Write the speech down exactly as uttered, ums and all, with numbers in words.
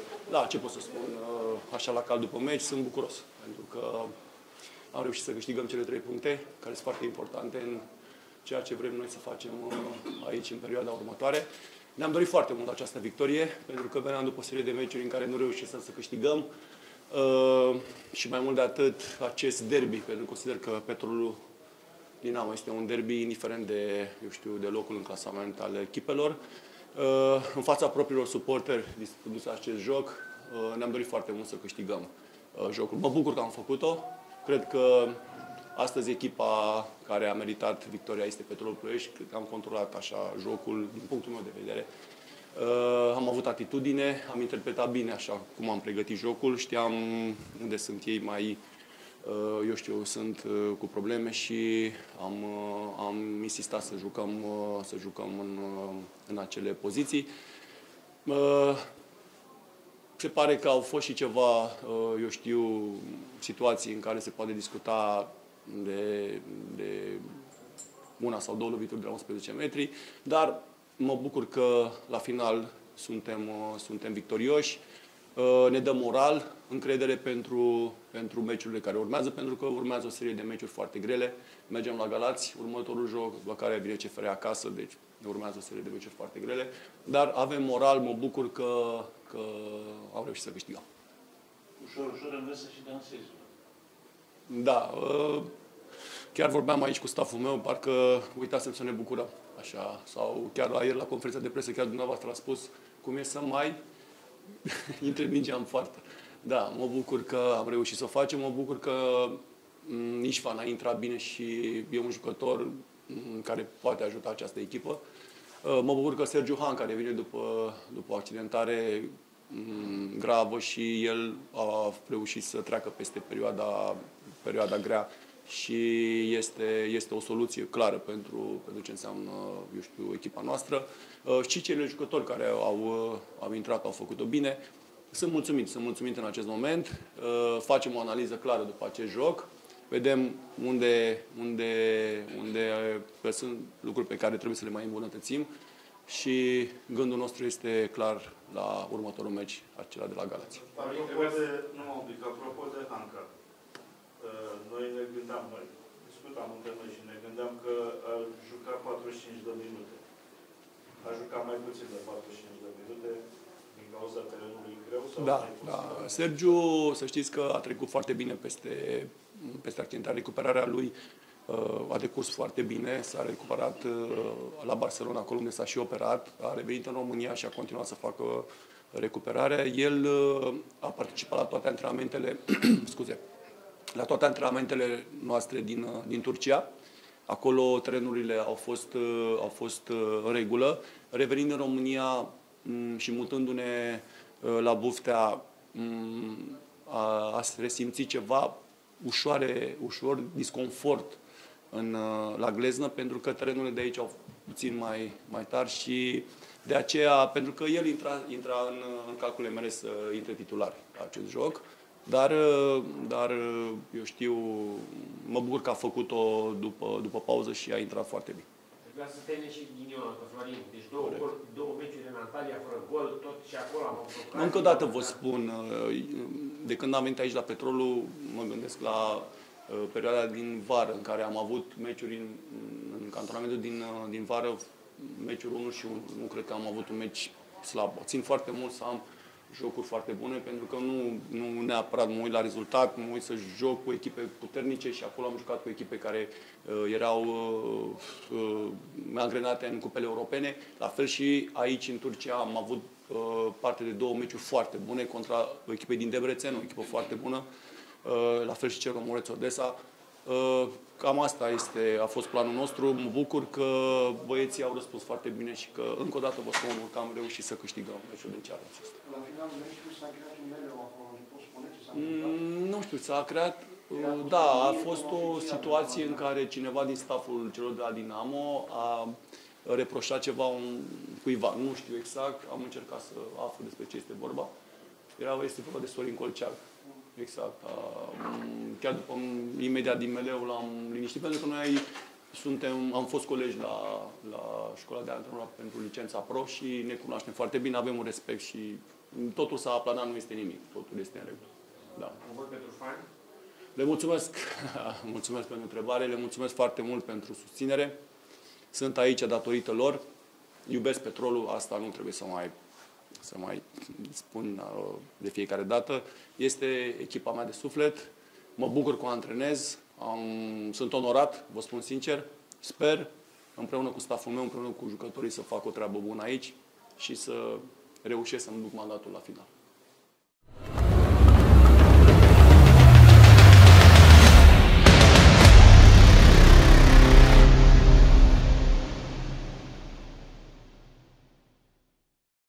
Da, ce pot să spun? Așa la cald după meci, sunt bucuros. Pentru că am reușit să câștigăm cele trei puncte, care sunt foarte importante în ceea ce vrem noi să facem aici în perioada următoare. Ne-am dorit foarte mult această victorie, pentru că veneam după o serie de meciuri în care nu reușisem să câștigăm. Uh, și mai mult de atât, acest derby, pentru că consider că Petrolul Dinamo este un derby indiferent de, eu știu, de locul în clasament al echipelor. Uh, în fața propriilor suporteri disputându-se acest joc, uh, ne-am dorit foarte mult să câștigăm uh, jocul. Mă bucur că am făcut-o. Cred că astăzi echipa care a meritat victoria este Petrolul Ploiești. Cred că am controlat așa jocul din punctul meu de vedere. Uh, am avut atitudine, am interpretat bine așa cum am pregătit jocul. Știam unde sunt ei mai, uh, eu știu, sunt uh, cu probleme și am, uh, am insistat să jucăm, uh, să jucăm în, uh, în acele poziții. Uh, Se pare că au fost și ceva, eu știu, situații în care se poate discuta de, de una sau două lovituri de la unsprezece metri, dar mă bucur că la final suntem, suntem victorioși, ne dă moral, încredere pentru, pentru meciurile care urmează, pentru că urmează o serie de meciuri foarte grele. Mergem la Galați, următorul joc, după care vine C F R acasă, deci ne urmează o serie de meciuri foarte grele, dar avem moral, mă bucur că, că am reușit să câștigăm. Ușor, ușor înveți să și dansezi. Da, chiar vorbeam aici cu staful meu, parcă uitasem să ne bucurăm, așa, sau chiar la ieri la conferința de presă, chiar dumneavoastră a spus cum e să mai intre mingea în poartă. Da, mă bucur că am reușit să o facem, mă bucur că Ișvan a intrat bine și e un jucător care poate ajuta această echipă. Mă bucur că Sergiu Han, care vine după, după o accidentare gravă și el a reușit să treacă peste perioada, perioada grea și este, este o soluție clară pentru, pentru ce înseamnă, eu știu, echipa noastră. Și cei jucători care au, au intrat au făcut-o bine. Sunt mulțumit, sunt mulțumit în acest moment. Facem o analiză clară după acest joc. Vedem unde, unde, unde sunt lucruri pe care trebuie să le mai îmbunătățim și gândul nostru este clar la următorul meci, acela de la Galați. Apropo de, nu mă oblic, apropo de Hanca, noi ne gândeam, noi discutam între noi și ne gândeam că a jucat patruzeci și cinci de minute. A jucat mai puțin de patruzeci și cinci de minute din cauza terenului greu? Sau da, da. Sergiu, să știți că a trecut foarte bine peste peste accidentare, recuperarea lui uh, a decurs foarte bine, s-a recuperat uh, la Barcelona, acolo unde s-a și operat, a revenit în România și a continuat să facă recuperarea. El uh, a participat la toate antrenamentele, scuze, la toate antrenamentele noastre din, uh, din Turcia. Acolo trenurile au fost, uh, au fost uh, în regulă. Revenind în România um, și mutându-ne uh, la Buftea, um, a, a resimțit ceva ușoare, ușor disconfort în, la Gleznă, pentru că terenurile de aici au puțin mai, mai tari și de aceea, pentru că el intra, intra în, în calculele mele să intre titular la acest joc, dar, dar eu știu, mă bucur că a făcut-o după, după pauză și a intrat foarte bine. Trebuia să termine și ghinionul pe Florin. Deci două, gol, două meciuri în Antalya fără gol, tot și acolo am făcut. Încă o dată vă spun, de când am venit aici la Petrolul, mă gândesc la uh, perioada din vară, în care am avut meciuri în, în cantonamentul din, uh, din vară, meciuri unu și unu. Nu cred că am avut un meci slab. Țin foarte mult să am jocuri foarte bune, pentru că nu, nu neapărat mă uit la rezultat, mă uit să joc cu echipe puternice și acolo am jucat cu echipe care uh, erau uh, uh, angrenate în cupele europene. La fel și aici în Turcia am avut uh, parte de două meciuri foarte bune contra echipei din Debrecen, o echipă foarte bună. Uh, la fel și Cercomoreț Odessa. Uh, cam asta este, a fost planul nostru. Mă bucur că băieții au răspuns foarte bine și că, încă o dată vă spun că am reușit să câștigăm meciul din ceară acesta. La finalul meciului s-a creat un meleu acolo. Nu pot spune ce s-a întâmplat? Mm, nu știu, s-a creat... Uh, da, a fost o situație în care cineva din staful celor de la Dinamo a reproșat ceva un, cuiva. Nu știu exact, am încercat să aflu despre ce este vorba. Era, este vorba de Sorin Colceag. Exact. Chiar după, imediat din meleu l-am liniștit, pentru că noi suntem, am fost colegi la, la școala de antrenor pentru licența pro și ne cunoaștem foarte bine, avem un respect și totul s-a aplanat, nu este nimic. Totul este în regulă. Da. Un vot pentru fani? Le mulțumesc, mulțumesc pentru întrebare, le mulțumesc foarte mult pentru susținere. Sunt aici datorită lor. Iubesc petrolul, asta nu trebuie să mai, să mai spun de fiecare dată. Este echipa mea de suflet. Mă bucur că o antrenez. Am, sunt onorat, vă spun sincer. Sper, împreună cu stafful meu, împreună cu jucătorii, să fac o treabă bună aici și să reușesc să-mi duc mandatul la final.